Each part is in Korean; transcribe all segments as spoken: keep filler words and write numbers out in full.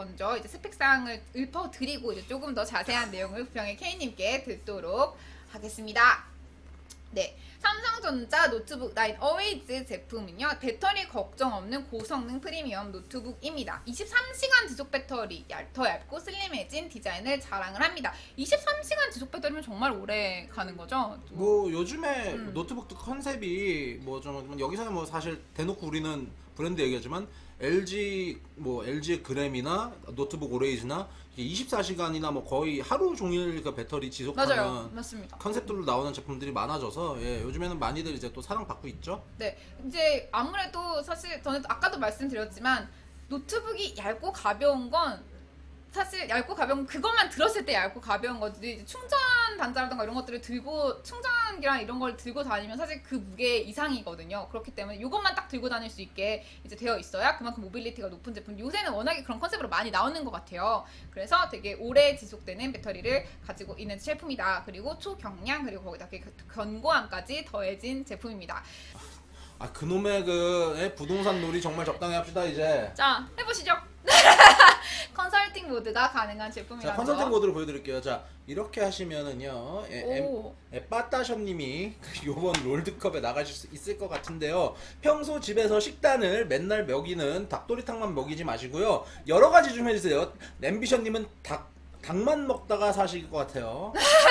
먼저 이제 스펙사항을 읊어드리고 이제 조금 더 자세한 내용을 부평의 K님께 듣도록 하겠습니다. 네, 삼성전자 노트북 나인 어웨이즈 제품은요, 배터리 걱정 없는 고성능 프리미엄 노트북입니다. 이십삼 시간 지속 배터리, 얇, 더 얇고 슬림해진 디자인을 자랑을 합니다. 이십삼 시간 지속 배터리면 정말 오래 가는 거죠? 뭐 요즘에 음. 노트북 컨셉이 뭐 좀 여기서는 뭐 사실 대놓고 우리는 브랜드 얘기하지만 엘지 뭐 엘지의 그램이나 노트북 오레이즈나 이십사 시간이나 뭐 거의 하루 종일 그 배터리 지속하는 맞아요, 맞습니다. 컨셉들로 나오는 제품들이 많아져서 예, 요즘에는 많이들 이제 또 사랑받고 있죠. 네, 이제 아무래도 사실 저는 아까도 말씀드렸지만 노트북이 얇고 가벼운 건 사실 얇고 가벼운 그것만 들었을 때 얇고 가벼운 거지, 이제 충전 단자라든가 이런 것들을 들고 충전기랑 이런 걸 들고 다니면 사실 그 무게 이상이거든요. 그렇기 때문에 이것만 딱 들고 다닐 수 있게 이제 되어 있어야 그만큼 모빌리티가 높은 제품. 요새는 워낙에 그런 컨셉으로 많이 나오는 것 같아요. 그래서 되게 오래 지속되는 배터리를 가지고 있는 제품이다. 그리고 초경량, 그리고 거기다 되게 견고함까지 더해진 제품입니다. 아 그놈의 그 예, 부동산 놀이 정말 적당히 합시다 이제. 자, 해보시죠. 컨설팅 모드가 가능한 제품이라서. 자, 컨설팅 모드를 보여드릴게요. 자, 이렇게 하시면은요, 에, 오. 에, 빠따숍님이 요번 롤드컵에 나가실 수 있을 것 같은데요. 평소 집에서 식단을 맨날 먹이는 닭도리탕만 먹이지 마시고요. 여러 가지 좀 해주세요. 앰비션님은 닭 닭만 먹다가 사실 것 같아요.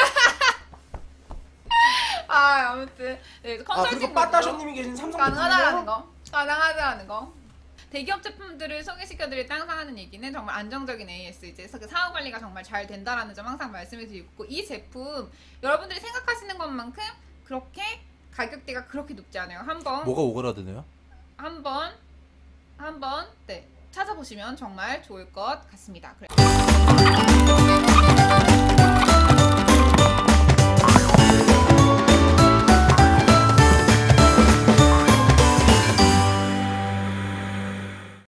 아, 아무튼 네, 아 컨설팅 그리고 모드로 빠따숍님이 계신 삼성 가능하다라는 거, 가능하다라는 거. 대기업 제품들을 소개시켜드릴 때 항상 하는 얘기는 정말 안정적인 에이에스, 이제 사후 관리가 정말 잘 된다라는 점 항상 말씀을 드리고, 이 제품 여러분들이 생각하시는 것만큼 그렇게 가격대가 그렇게 높지 않아요. 한번 뭐가 오그라드네요? 한번 한번 네 찾아보시면 정말 좋을 것 같습니다. 그래.